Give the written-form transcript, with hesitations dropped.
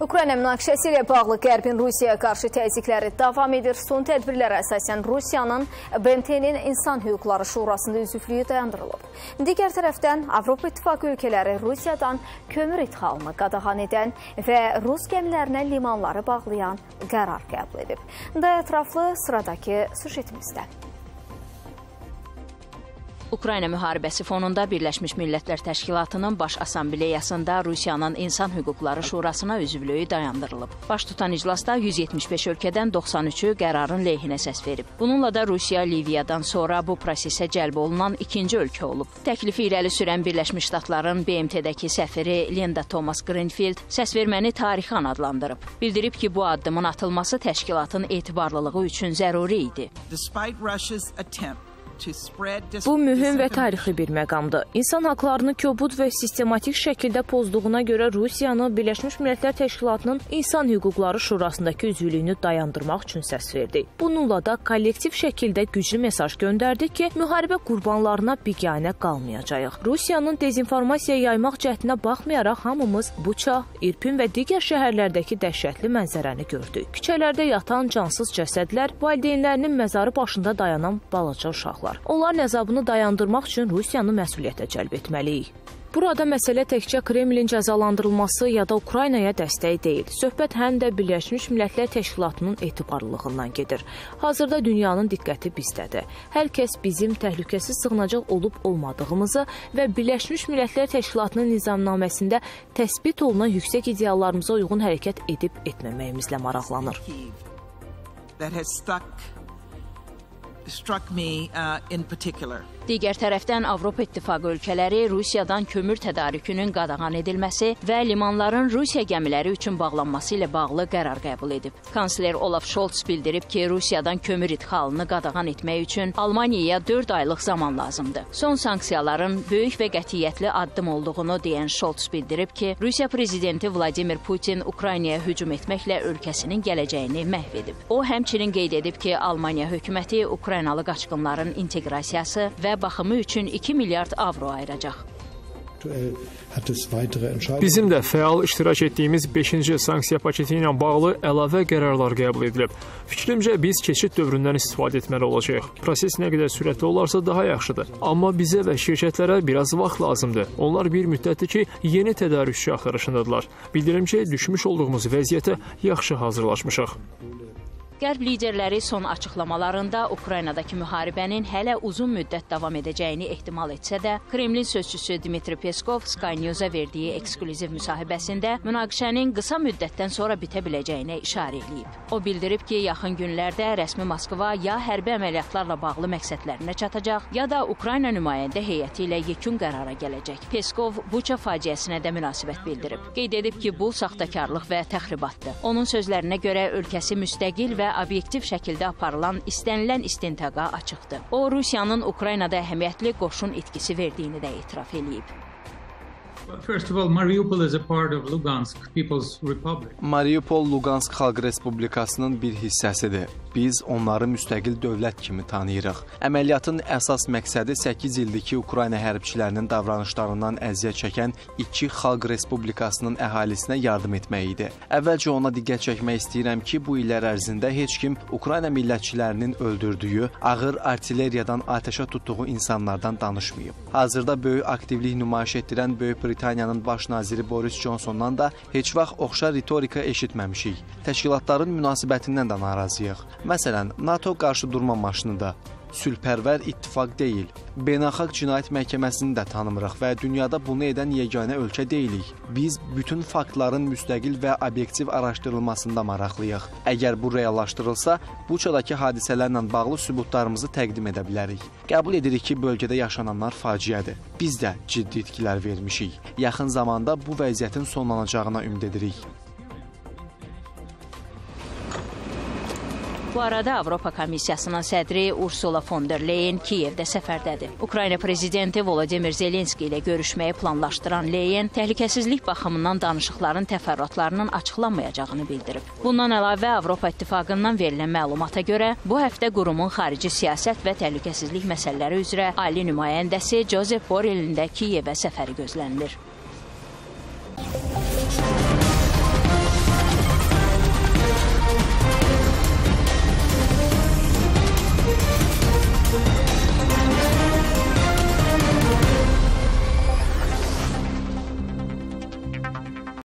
Ukrayna münaqişəsi ilə bağlı Qərbin Rusiyaya qarşı təzyiqləri davam edir. Son tədbirlərə əsasən Rusiyanın BMT-nin İnsan Hüquqları Şurasında üzvlüyü dayandırılıb. Digər tərəfdən Avropa İttifaqı ölkələri Rusiyadan kömür idxalını qadağan edən və Rus gəmilərinə limanları bağlayan qərar qəbul edib. Daha ətraflı sıradakı süjetimizdə. Ukrayna müharibəsi fonunda Birləşmiş Millətlər Təşkilatının Baş Assambleyasında Rusiyanın İnsan Hüquqları Şurasına üzvlüyü dayandırılıb. Baş tutan iclasda 175 ölkədən 93-ü qərarın leyhinə səs verib. Bununla da Rusiya Liviyadan sonra bu prosesə cəlb olunan ikinci ölkə olub. Təklifi irəli sürən Birləşmiş Ştatların BMT-dəki səfiri Linda Thomas Greenfield səsverməni tarixi an adlandırıb. Bildirib ki, bu addımın atılması təşkilatın etibarlılığı üçün zəruri idi. Bu mühüm və tarixi bir məqamdır. İnsan haqlarını kobud və sistematik şəkildə pozduğuna görə Rusiyanı Birləşmiş Millətlər Təşkilatının İnsan Hüquqları Şurasındakı üzvlüyünü dayandırmaq üçün səs verdi. Bununla da kollektiv şəkildə güclü mesaj göndərdi ki, müharibə qurbanlarına biganə qalmayacağıq. Rusiyanın dezinformasiya yaymaq cəhdinə baxmayaraq hamımız Buça, İrpin və digər şəhərlərdəki dəhşətli mənzərəni gördük. Küçələrdə yatan cansız cəsədlər, valideynlərinin məzarı başında dayanan balaca uşaqlar. Onların əzabını dayandırmaq üçün Rusiyanı məsuliyyətə cəlb etməliyik. Burada məsələ təkcə Kremlin cəzalandırılması ya da Ukraynaya dəstək deyil. Söhbət həm də Birləşmiş Millətlər Təşkilatının etibarlılığından gedir. Hazırda dünyanın diqqəti bizdədir. Hər kəs bizim təhlükəsiz sığınacaq olub-olmadığımızı və Birləşmiş Millətlər Təşkilatının nizamnaməsində təsbit olunan yüksək ideallarımıza uyğun hərəkət edib-etməməyimizlə maraqlanır. Digər tərəfdən Avropa İttifaqı ölkələri Rusiyadan kömür tədarükünün qadağan edilməsi və limanların Rusiya gəmiləri üçün bağlanması ilə bağlı qərar qəbul edib. Kansler Olaf Scholz bildirib ki, Rusiyadan kömür idxalını qadağan etmək üçün Almaniyaya 4 aylıq zaman lazımdır. Son sanksiyaların böyük və qətiyyətli addım olduğunu deyən Scholz bildirib ki, Rusiya prezidenti Vladimir Putin Ukraynaya hücum etməklə ölkəsinin gələcəyini məhv edib. O, həmçinin qeyd edib ki, Almaniya hökuməti Ukraynalı qaçqınların inteqrasiyası və baxımı üçün 2 milyard avro ayıracaq. Bizim də fəal iştirak etdiyimiz 5-ci sanksiya paketi ilə bağlı əlavə qərarlar qəbul edilib. Fikrimcə, biz keçid dövründən istifadə etməli olacağıq. Proses nə qədər sürətli olarsa daha yaxşıdır. Amma bizə və şirkətlərə biraz vaxt lazımdır. Onlar bir müddətdir ki, yeni tədarükçü axtarışındadırlar. Bildirim ki, düşmüş olduğumuz vəziyyətə yaxşı hazırlaşmışıq. Qərb liderləri son açıqlamalarında Ukraynadakı müharibənin hələ uzun müddət davam edəcəyini ehtimal etsə də, Kremlin sözçüsü Dmitri Peskov Sky News-a verdiyi eksklüziv müsahibəsində münaqişənin qısa müddətdən sonra bitə biləcəyinə işarə edib. O bildirib ki, yaxın günlərdə rəsmi Moskva ya hərbi əməliyyatlarla bağlı məqsədlərinə çatacaq, ya da Ukrayna nümayəndə heyəti ilə yekun qərara gələcək. Peskov Buça faciəsinə də münasibət bildirib. Qeyd edib ki, bu saxtakarlıq və təxribatdır. Onun sözlərinə görə ölkəsi müstəqil və obyektiv şəkildə aparılan istənilən istintaqa açıqdır. O, Rusiyanın Ukraynada əhəmiyyətli qoşun itkisi verdiyini də etiraf edib. Mariupol Luqansk Xalq Respublikasının bir hissəsidir. Biz onları müstəqil dövlət kimi tanıyırıq. Əməliyyatın əsas məqsədi 8 ildir ki, Ukrayna hərbçilərinin davranışlarından əziyyət çəkən 2 Xalq Respublikasının əhalisinə yardım etmək idi. Əvvəlcə ona diqqət çəkmək istəyirəm ki, bu illər ərzində heç kim Ukrayna millətçilərinin öldürdüyü, ağır artilleriyadan atəşə tutduğu insanlardan danışmayıb. Hazırda böyük aktivlik nümayiş etdirən Böyük Britaniyanın baş naziri Boris Johnsondan da heç vaxt oxşar ritorika eşitməmişik. Təşkilatların münasibətindən də narazıyıq. Məsələn, NATO qarşı durma maşını da sülhpərvər ittifaq deyil. Beynəlxalq Cinayət Məhkəməsini də tanımırıq və dünyada bunu edən yeganə ölkə deyilik. Biz bütün faktların müstəqil və obyektiv araşdırılmasında maraqlıyıq. Əgər bu reallaşdırılsa, Buçadakı hadisələrlə bağlı sübutlarımızı təqdim edə bilərik. Qəbul edirik ki, bölgədə yaşananlar faciədir. Biz də ciddi itkilər vermişik. Yaxın zamanda bu vəziyyətin sonlanacağına ümid edirik. Bu arada Avropa Komissiyasının sədri Ursula von der Leyen Kiyevdə səfərdədir. Ukrayna prezidenti Volodymyr Zelenski ilə görüşməyi planlaşdıran Leyen təhlükəsizlik baxımından danışıqların təfərrüatlarının açıqlanmayacağını bildirib. Bundan əlavə Avropa İttifaqından verilən məlumata görə bu həftə qurumun xarici siyasət və təhlükəsizlik məsələləri üzrə ali nümayəndəsi Josep Borrellin də Kiyevə səfəri gözlənilir.